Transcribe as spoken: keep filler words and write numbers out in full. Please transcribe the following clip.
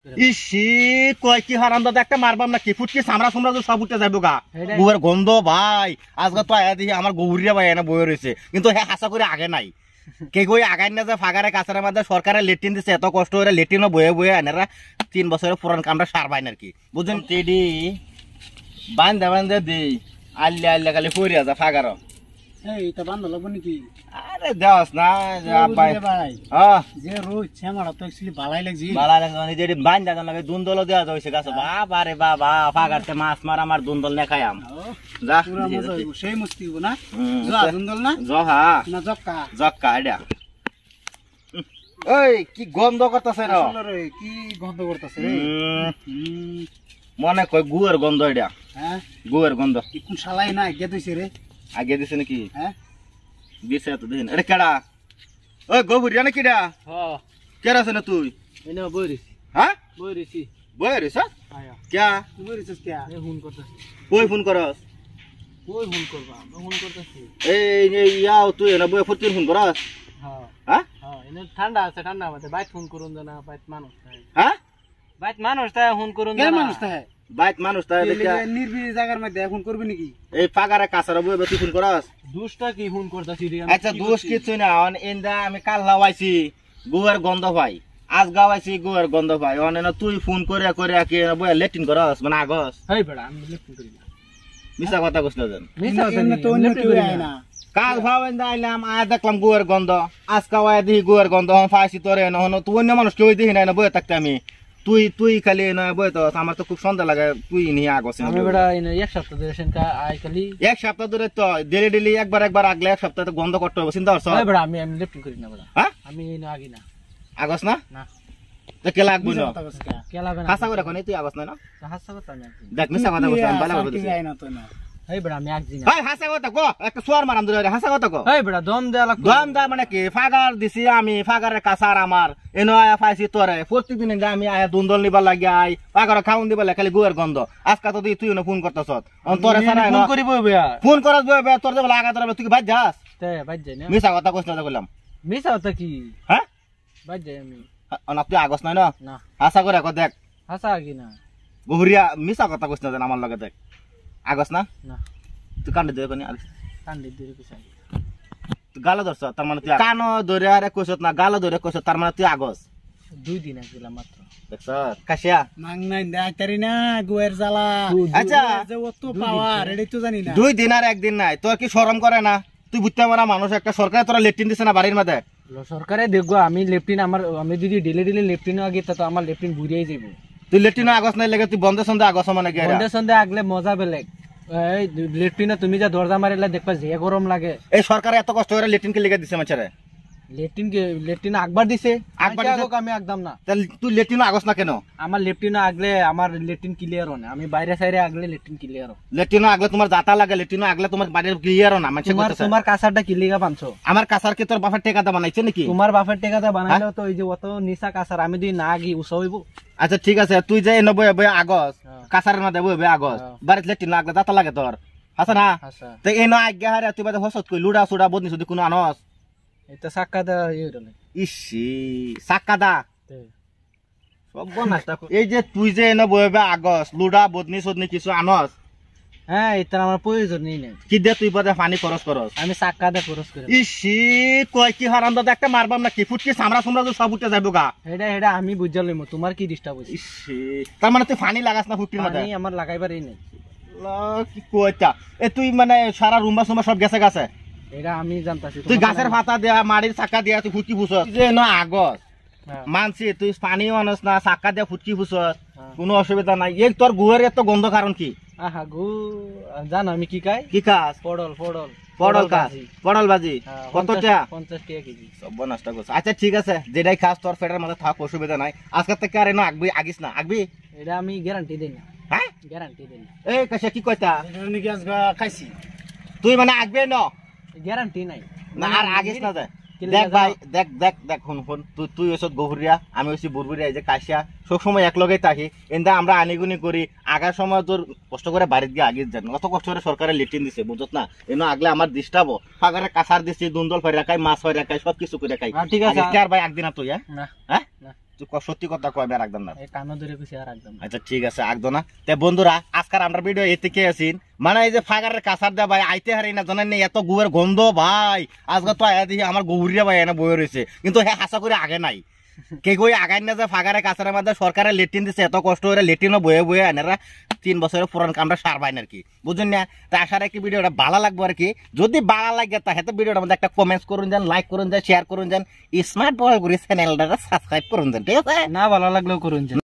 EC কয় কি হারাম দাদা একটা মারবাম নাকি ফুটকি সামরা সামরা তো সব উঠে যাবো গা বউয়ের গন্ধ ভাই আজকে তো আয়া দেখি আমার গৌরিয়া ভাই এনে বয়ে রয়েছে কিন্তু হ্যাঁ হাসা করে আগে নাই কে কই আগাই না যে ফাগারে কাছারের মধ্যে সরকারে লেট্রিন দিচ্ছে এত কষ্ট করে লেট্রিনও বয়ে বয়ে আনেরা তিন বছরের পুরান কামটা সার বাইন আর কি বুঝছেন টেডি বান্ধা বান্ধা দিই আল্লে আল্লে খালি পড়িয়া যা ফাগার এইটা বান্ধা লাগবো নাকি আরে দেওয়াস না ভাই হ্যাঁ যে রোজ শ্যামারা তো অ্যাকচুয়ালি ভালাই লাগছে ভালো লাগছে যেটি বান্ধা গান লাগে দুন্দল দেওয়া যাইছে গাছ বাবা রে বাবা ফাগারতে মাছ মার আমার দুন্দল নে খাইয়াম যা পুরা মজা হইব সেই মস্তি হইব না যা দুন্দল না জহা না জক্কা জক্কা এটা ওই কি গন্ধ করতেছে রে রে কি গন্ধ করতেছে রে মনে কয় গুয়ের গন্ধ এটা হ্যাঁ গুয়ের গন্ধ কোন শালাই না আগে দিছে রে আগে দিছে নাকি হ্যাঁ দিছে তো দিন এটা কেডা ওই গোবরিয়া নাকি এটা হ্যাঁ কেডা আছে না তুই এনে বইরিছি হ্যাঁ বইরিছি বইরিছ আয়া क्या তুই বইরিছস কে এ ফোন করতেছ কই ফোন করস কই ফোন করবা আমি ফোন করতেছি এই এই ইয়াও তুই না বই ফুটকিন ফোন করস হ্যাঁ হ্যাঁ হ্যাঁ এনে ঠান্ডা আছে ঠান্ডা মতে বাইত ফোন করুন না বাইত মানুষ তাই হ্যাঁ বাইত মানুষ তাই ফোন করুন না মানুষ তাই বাইত মানুষ তাই দেখা নির্বিড়ি জায়গার মধ্যে ফোন করবি নাকি এই ফাগারে কাছারে বই তুই ফোন করস দুষ্টা কি ফোন করতাছি রে আচ্ছা দোষ কিছু না অন এন্দা আমি কাল লাওয়াইছি গুয়ের গন্ধ ভাই আজ গাওয়াইছি গুয়ের গন্ধ ভাই অন না তুই ফোন করে করে কি বই লেট্রিন করস মানে আগস হেই বড়া আমি লেট্রিন করি না মিছা কথা কইছ না জান মিছা কথা তো অন্য কেউ আয় না কাল ভাবেন দাইলাম আজ দেখলাম গুয়ের গন্ধ আজ কাওয়াই দেখি গুয়ের গন্ধ হন ফাইছি তোরে না হন তুই অন্য মানুষ কেউ দেখি নাই না বই থাকতে আমি তুই তুই খালি না বই তো আমার তো খুব সন্দেহ লাগে তুই নিয়ে আগস আমি বড়া এক সপ্তাহ ধরে সেনকা আই খালি এক সপ্তাহ ধরে তো ডেলি ডেলি একবার একবার আগলে এক সপ্তাহ তো গন্ধ করতে হবে চিন্তা করছ এই বড়া আমি আমি লেট্রিন করি না বড়া হ্যাঁ আমি না আগি না আগস না না তো কে লাগবে না কে লাগবে না হাসা করে কোন তুই আগস না না হাসা কথা না দেখ মিছা কথা কইছ আমি ভালো বলছি আই না তো না এই বড়া আমি আগজি না এই হাসা কথা কো একটা সোয়ার মারাম ধরে হাসা কথা কো এই বড়া দম দেয়া লাগবে দম দা মানে কি ফাগার দিছি আমি ফাগারের কাছার আমার এনো আয়া ফাইছি তোরে প্রত্যেকদিন যে আমি আয়া দুন্দল নিবার লাগি আই ফাগার খাউন দিবার লাগে খালি গুয়ের গন্ধ আজকা তো তুই না ফোন করতেছ অন তোরে সারা ফোন করিব বেয়া ফোন করস বে তোর যে লাগা তোরে তুই কি ভাই যাস তে বাজ যাই না মিছা কথা কইছ না কইলাম মিছা কথা কি হ্যাঁ বাজ যাই আমি না তুই আগস নাই না না হাসা করে কো দেখ হাসা আগি না গহুরিয়া মিছা কথা কইছ না আমার লগে দেখ আগস না না তুই কান্দে দে কোনি কান্দি দিরে পিছাই তুই গালা ধরছ তার মানে তুই কানো ধরে আরে কইছ না গালা ধরে কইছ তার মানে তুই আগস দুই দিন আগিলা মাত্র দেখছ কাশিয়া মাং নাই ডাক্তারি না গুয়ের জ্বালা আচ্ছা যে অত পাওয়ার এটাই তো জানি না দুই দিন আর একদিন নাই তোর কি শরম করে না তুই বুঝতে পারা মানুষ একটা সরকারে তোরা লেট্রিন দিছে না বাড়ির মধ্যে সরকারে দেখবো আমি লেফটিন আমার আমি যদি ডেলি ডেলি লেফটিন আগে তো আমার লেফটিন বুড়িয়ে যাবো তুই লেট্রিন আগস নাই লেগে তুই বন্ধে সন্ধে আগস মানে কি সন্ধ্যে সন্ধ্যে আগলে মজা বেলেগ এই লেফটিনে তুমি যা দরজা মারিলে দেখবা যে গরম লাগে এই সরকারে এত কষ্ট করে লেট্রিন কে লেগে দিছে মাছারে লেফটিন কে লেফটিন আকবার দিছে আকবার আকবার আমি একদম না তাহলে তুই লেট্রিন আগস না কেন আমার লেফটিন আগলে আমার লেফটিন ক্লিয়ার হয় না আমি বাইরে সাইরে আগলে লেফটিন ক্লিয়ার হয় লেট্রিন আগলে তোমার জাতা লাগে লেট্রিন আগলে তোমার বাড়ির ক্লিয়ার না মানে তোমার তোমার কাছারটা কিলিগা পাঁচশো আমার কাছার কি তোর বাপের টেকাটা বানাইছে নাকি তোমার বাপের টেকাটা বানাইলো তো এই যে অত নিচা কাছার আমি যদি না গি উৎস হইব আচ্ছা ঠিক আছে তুই যে নব্বই বই আগস কাছারের মধ্যে বই বই আগস বাড়িতে লেট্রিন আগলে জাতা লাগে তোর হাসা না তো এই না আজ্ঞা হারে তুই বাদে হসত কই লুডা সুডা বদনি সুদি কোনো আনস এটা সাক্কা দা ইয়ে হইলো ইসি সাক্কা দা সব নষ্ট এই যে তুই যে এনে বইবে আগস লুডা বদনি সদনি কিছু আনস হ্যাঁ এটা আমার প্রয়োজন নেই না কি দে তুই বাদে পানি খরচ করস আমি সাক্কা দা খরচ করি ইসি কয় কি হারাম দাদা একটা মারবাম নাকি ফুটকি সামরা সামরা তো সব উঠে যাইবো গা এটা এটা আমি বুঝা লইম তোমার কি ডিস্টার্ব হইছে ইসি তার মানে তুই পানি লাগাস না ফুটকির মধ্যে পানি আমার লাগাইবারই নাই কি কইতা এ তুই মানে সারা রুমবা সুমবা সব গেছে গেছে এটা আমি জানতাছি তুই গাছের পাতা দেয়া মাটির চাকা দিয়া তুই ফুটকি ফুসস যে না আগস মানছি তুই পানি আনস না চাকা দিয়া ফুটকি ফুসস কোনো অসুবিধা নাই এই তোর গুয়ের এত গন্ধ কারণ কি আহা গো জানো আমি কি খাই কি কাজ পড়ল পড়ল পড়ল কাজ পড়ল বাজি কত টাকা পঞ্চাশ টাকা কেজি সব নষ্ট করছ আচ্ছা ঠিক আছে যেটাই খাস তোর পেটের মধ্যে থাক অসুবিধা নাই আজকে থেকে আর এনো আগবি আগিস না আগবি এটা আমি গ্যারান্টি দেই না হ্যাঁ গ্যারান্টি দেই না এই কাছে কি কইতা আমি গ্যাস খাইছি তুই মানে আগবে ন গ্যারান্টি নাই না আর আগিস না দে দেখ ভাই দেখ দেখ দেখ হুন হুন তুই তুই এসব গহুরিয়া আমি হইছি বুরবুরিয়া এই যে কাশিয়া সব সময় এক লগেই থাকি এন্দা আমরা আনিগুনি করি আগার সময় তোর কষ্ট করে বাড়িতে গিয়ে আগিয়ে যান অত কষ্ট করে সরকারে লেট্রিন দিছে বুঝত না এনো আগলে আমার ডিস্টার্ব ফাগারে কাছার দিছি দুন্দল ফের রাখাই মাছ ফের রাখাই সব কিছু করে রাখাই ঠিক আছে আর ভাই একদিন তুই হ্যাঁ না হ্যাঁ তুই ক- সত্যি কথা কয় বের একদম না। এই কানো ধরে কইছে আর একদম আচ্ছা ঠিক আছে একদম না। তে বন্ধুরা আজকাল আমরা ভিডিও এতে কে আছেন মানে এই যে ফাগারের কাছার দা ভাই আইতে হারি না জানেন না এত গুয়ের গন্ধ ভাই আজকে তো আয়া দেখি আমার গৌরিয়া ভাই এনে বয়ে রয়েছে কিন্তু হ্যাঁ হাসা করে আগে নাই কে কই আগাই না যে ফাগারে কাছারের মধ্যে সরকারের লেট্রিন দিচ্ছে এত কষ্ট করে লেট্রিনও বয়ে বয়ে আনেরা তিন বছরের পুরান কামটা সারবাইন আর কি বুঝুন না। তা আসার একটি ভিডিওটা ভালো লাগবে আর কি যদি ভালো লাগে তা হয়তো ভিডিওটার মধ্যে একটা কমেন্টস করুন যান লাইক করুন যান শেয়ার করুন যান স্মার্ট বল করে চ্যানেলটা সাবস্ক্রাইব করুন যান ঠিক আছে না ভালো লাগলেও করুন যে